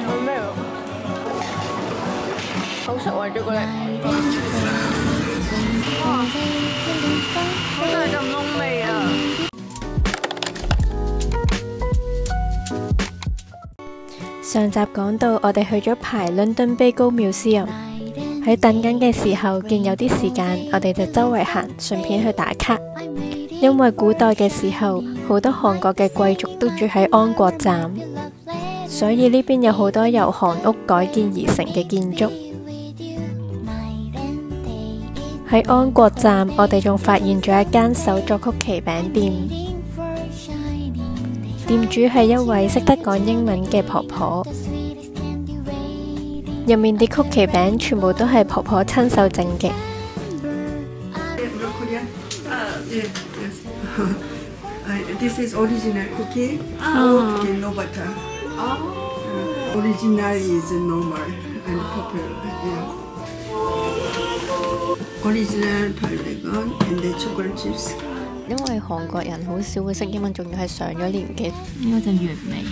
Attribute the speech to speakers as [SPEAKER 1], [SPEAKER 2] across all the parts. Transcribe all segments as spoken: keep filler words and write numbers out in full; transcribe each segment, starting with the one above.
[SPEAKER 1] 係咩喎？好食喎朱古力。哇！好大陣窿味啊！
[SPEAKER 2] 上集講到我哋去咗排 London Bagel Museum， 喺等緊嘅時候見有啲時間，我哋就周圍行，順便去打卡。因為古代嘅時候，好多韓國嘅貴族都住喺安國站，所以呢邊有好多由韓屋改建而成嘅建築。喺安國站，我哋仲發現咗一間手作曲奇餅店，店主係一位識得講英文嘅婆婆。入面啲曲奇餅全部都係婆婆親手整嘅。
[SPEAKER 3] This is original cookie. Oh. Okay, no butter. Oh. Uh, original is normal and popular. Yeah. Original Thai and the chocolate chips.
[SPEAKER 2] 因為韓國人好少會識英文，仲要係上咗年紀。
[SPEAKER 1] 呢個就原味。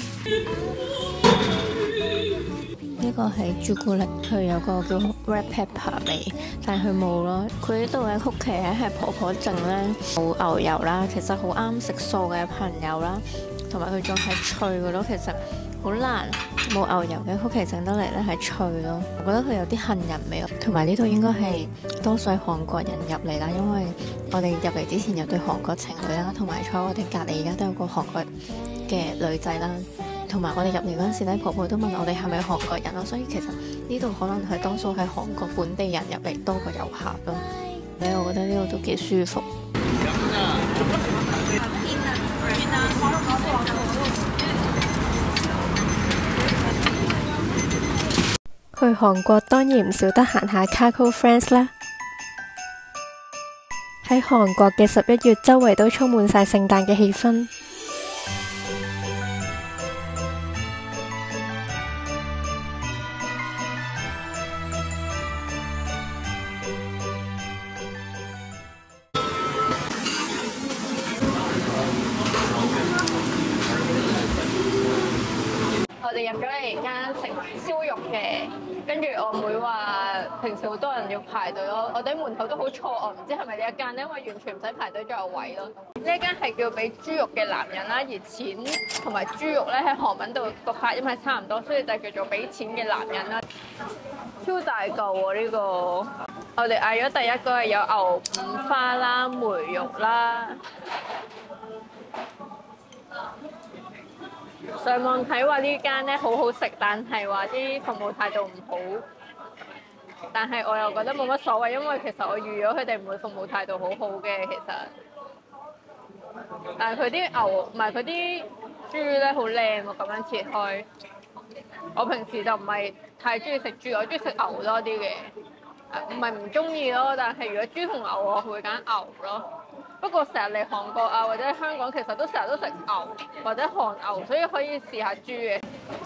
[SPEAKER 2] 呢個係朱古力，佢有個叫 red pepper 味，但係佢冇咯。佢呢度嘅曲奇咧係婆婆整咧，冇牛油啦，其實好啱食素嘅朋友啦，同埋佢仲係脆嘅咯。其實好難冇牛油嘅曲奇整得嚟咧係脆咯。我覺得佢有啲杏仁味，同埋呢度應該係多數係韓國人入嚟啦，因為我哋入嚟之前有對韓國情侶啦，同埋坐我哋隔離而家都有個韓國嘅女仔啦。同埋我哋入嚟嗰陣時咧，婆婆都問我哋係咪韓國人咯，所以其實呢度可能係多數係韓國本地人入嚟多過遊客咯。咧，我覺得呢度都幾舒服。去韓國當然唔少得行下 Kakao Friends 啦。喺韓國嘅十一月，周圍都充滿晒聖誕嘅氣氛。
[SPEAKER 1] 我哋入咗嚟間食燒肉嘅，跟住我妹話平時好多人要排隊咯，我哋門口都好錯，我唔知係咪呢一間咧，因為完全唔使排隊就有位咯。呢一間係叫俾豬肉嘅男人啦，而錢同埋豬肉咧喺韓文度讀法因為差唔多，所以就叫做俾錢嘅男人啦。超大嚿喎呢個！我哋嗌咗第一個係有牛五花啦、梅肉啦。上網睇話呢間咧好好食，但係話啲服務態度唔好。但係我又覺得冇乜所謂，因為其實我預咗佢哋唔會服務態度好好嘅。其實，但係佢啲牛唔係佢啲豬咧好靚喎，咁樣切開。我平時就唔係太中意食豬，我中意食牛多啲嘅。唔係唔中意咯，但係如果豬同牛，我會揀牛咯。不過成日嚟韓國啊，或者香港，其實都成日都食牛或者韓牛，所以可以試下豬嘅。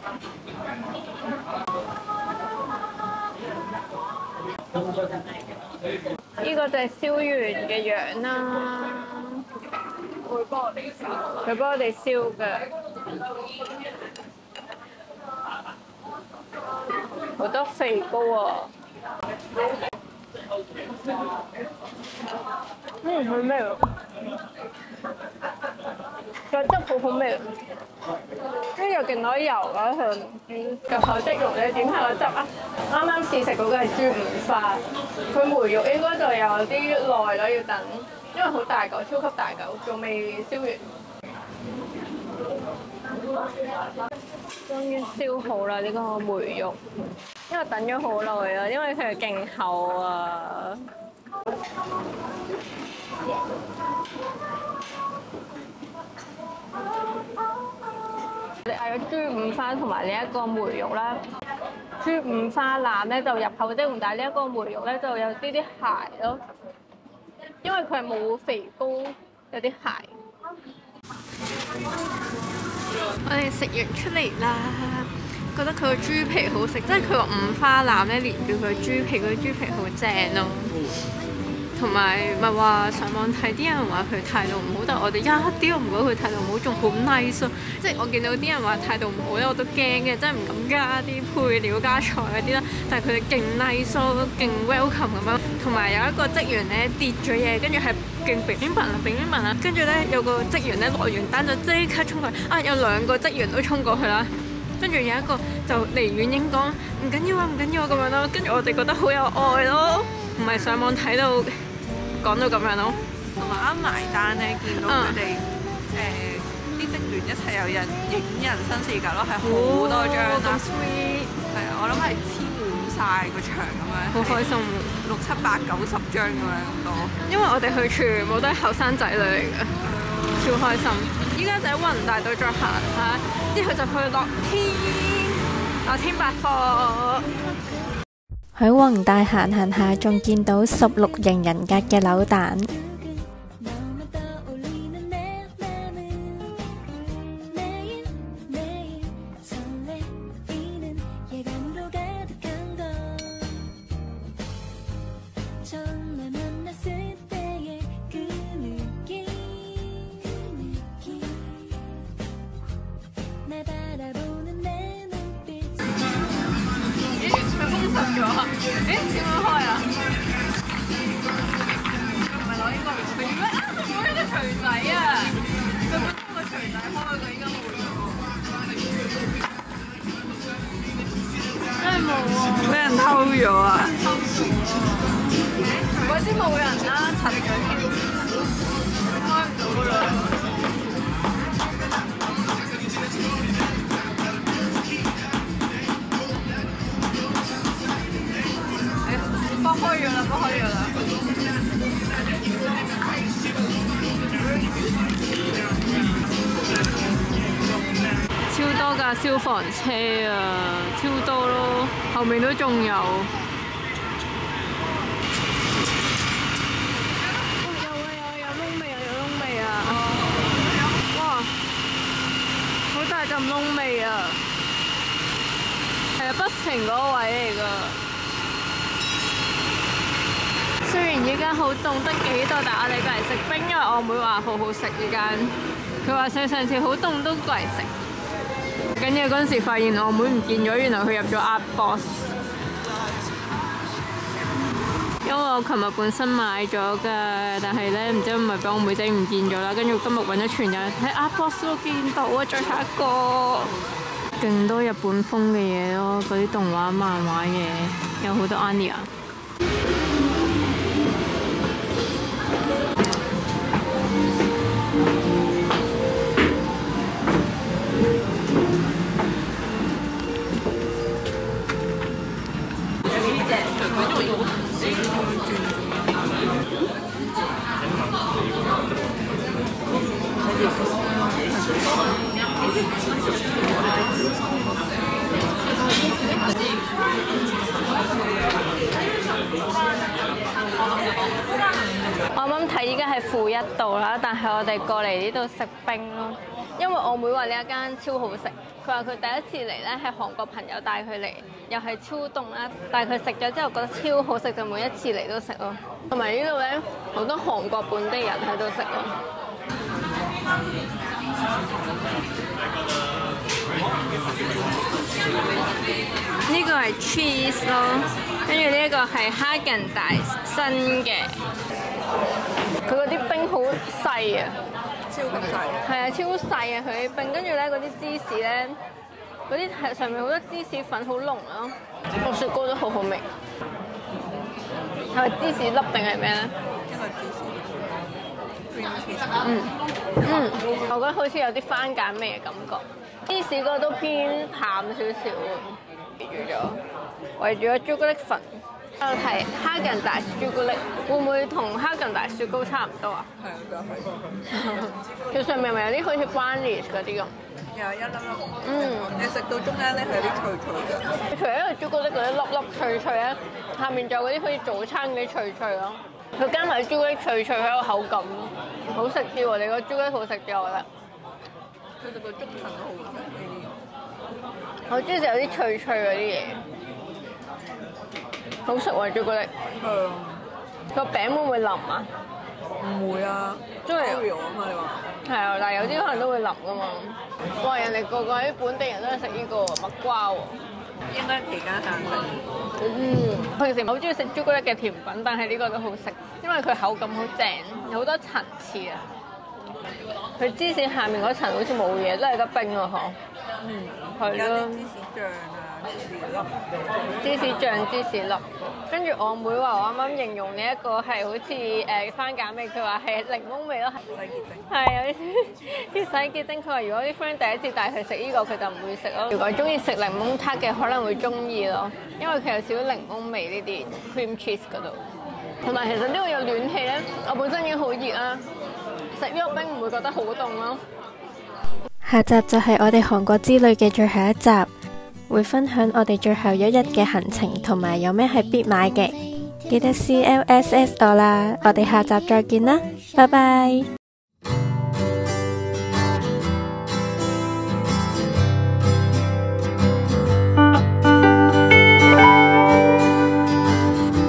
[SPEAKER 1] 呢個就係燒完嘅樣啦，會幫我哋燒，佢幫我哋燒嘅，好多肥膏啊！嗯，好味喎，個汁好好味，跟住又勁多油啦，佢唔知個口即肉你點下個汁啊？啱啱試食嗰個係豬五花，佢梅肉應該就有啲耐啦，要等，因為好大嚿，超級大嚿，仲未燒完。終於燒好啦！呢個梅肉，因為等咗好耐啊，因為佢係勁厚啊。我哋嗌咗豬五花同埋呢一個梅肉啦。豬五花腩咧就入口即溶，但係呢一個梅肉咧就有啲啲鞋咯，因為佢係冇肥膏，有啲鞋。
[SPEAKER 2] 我哋食完出嚟啦，覺得佢個豬皮好食，即係佢個五花腩咧連住佢豬皮，嗰啲豬皮好正咯。 同埋咪話上網睇啲人話佢態度唔好，但係我哋一啲都唔覺得佢態度唔好，仲好 nice 咯。即係我見到啲人話態度唔好咧，我都驚嘅，真係唔敢加啲配料加菜嗰啲啦。但係佢哋勁 nice 咯，勁 welcome 咁樣。同埋有一個職員咧跌咗嘢，跟住係勁乒乒乓啦，乒乒乓啦。跟住咧有個職員咧落完單就即刻衝過去，啊有兩個職員都衝過去啦。跟住有一個就離遠影講唔緊要啊，唔緊要咁樣咯。跟住我哋覺得好有愛咯，唔係上網睇到講到咁樣咯。
[SPEAKER 4] 同埋啱埋單咧，見到佢哋誒啲職員一齊有人影人生視格咯，係好多張啦。
[SPEAKER 2] 咁 sweet。
[SPEAKER 4] 係啊，我諗係黐滿晒個場咁樣。
[SPEAKER 2] 好開心，
[SPEAKER 4] 六七百九十張咁樣咁多。
[SPEAKER 2] 因為我哋去全部都係後生仔女嚟嘅，超開心。依家就喺雲大道再行下，之後就去樂天，樂天百貨。
[SPEAKER 5] 喺宏大行行下，仲見到十六型人格嘅扭蛋。
[SPEAKER 2] 誒點樣開啊？唔係攞應該唔會咩啊？做咩隻錘仔啊？佢本身個錘仔開佢應該冇咗。真係冇喎！
[SPEAKER 4] 俾人偷咗啊！
[SPEAKER 2] 鬼知冇人啦，拆咗添，開唔到㗎啦。開咗啦，開咗啦！超多架消防車啊，超多咯，後面都仲有。有啊有啊有窿味啊有窿味啊！哇，好大陣窿味啊！係啊，不停嗰個位嚟㗎。雖然依家好凍得幾度，但係我哋過嚟食冰，因為我妹話好好食呢間。佢話上上次好凍都過嚟食。緊要嗰陣時發現我妹唔見咗，原來佢入咗 Art Box。因為我琴日本身買咗㗎，但係咧唔知係咪俾我妹仔唔見咗啦。跟住今日揾咗全日喺 Art Box 都見到啊，最後一個。勁多日本風嘅嘢咯，嗰啲動畫漫畫嘢，有好多 Anya。我啱啱睇依家係負一度啦，但係我哋過嚟呢度食冰咯，因為我妹話呢一間超好食，佢話佢第一次嚟咧係韓國朋友帶佢嚟，又係超凍啦，但係佢食咗之後覺得超好食，就每一次嚟都食咯。同埋呢度咧好多韓國本地人喺度食咯。呢個係 cheese 咯，跟住呢一個係哈根達斯新嘅，佢嗰啲冰好細啊，
[SPEAKER 4] 超級細。
[SPEAKER 2] 係啊，超細啊佢啲冰，跟住咧嗰啲芝士咧，嗰啲係上面好多芝士粉好濃咯，個雪糕都好好味。係咪芝士粒定係咩咧？
[SPEAKER 4] 一個芝士。
[SPEAKER 2] 嗯嗯，我覺得好似有啲番梘味嘅感覺。芝士嗰個都偏淡少少喎，圍住咗，圍住咗朱古力粉。我睇哈根達斯朱古力，會唔會同哈根達斯雪糕差唔多啊？
[SPEAKER 4] 係啊，都係。
[SPEAKER 2] 佢上面咪有啲好似 brownies 嗰啲咁。
[SPEAKER 4] 有一粒粒。
[SPEAKER 2] 嗯。
[SPEAKER 4] 你食到中間咧係有啲脆脆嘅。
[SPEAKER 2] 除咗個朱古力嗰啲粒粒脆脆咧，下面仲有嗰啲好似早餐嗰啲脆脆咯。佢加埋朱古力脆脆喺個口感，好食啲喎！你個朱古力好食啲，我覺得。
[SPEAKER 4] 佢哋個粥藤都好食呢啲。
[SPEAKER 2] 我中意食有啲脆脆嗰啲嘢，好食喎朱古力。
[SPEAKER 4] 係啊。
[SPEAKER 1] 個餅會唔會腍啊？
[SPEAKER 4] 唔會啊，
[SPEAKER 1] 因為
[SPEAKER 4] Oreo 啊嘛，你話
[SPEAKER 1] 係啊，但係有啲可能都會腍噶嘛。哇！人哋個個喺本地人都係食呢個蜜瓜喎。
[SPEAKER 4] 應該期間限定。
[SPEAKER 1] 嗯，平時唔係好中意食朱古力嘅甜品，但係呢個都好食，因為佢口感好正，有好多層次啊。佢芝士下面嗰層好似冇嘢，都係得冰啊，嗬。
[SPEAKER 4] 嗯，
[SPEAKER 1] 係咯。
[SPEAKER 4] 芝士醬啊，芝士粒。
[SPEAKER 1] 芝士醬、芝士粒，跟住我妹話我啱啱形容呢一個係好似誒番梘味，佢話係檸檬味咯，
[SPEAKER 4] 洗潔精。
[SPEAKER 1] 係有啲啲洗潔精。佢話如果啲 friend 第一次帶佢食呢個，佢就唔會食咯。如果中意食檸檬撻嘅，可能會中意咯，因為佢有少少檸檬味呢啲 cream cheese 嗰度。同埋其實呢個有暖氣咧，我本身已經好熱啦，食呢個冰唔會覺得好凍咯。
[SPEAKER 5] 下集就係我哋韓國之旅嘅最後一集，會分享我哋最後一日嘅行程同埋有咩係必買嘅，記得 C L S S 我啦，我哋下集再見啦，拜拜。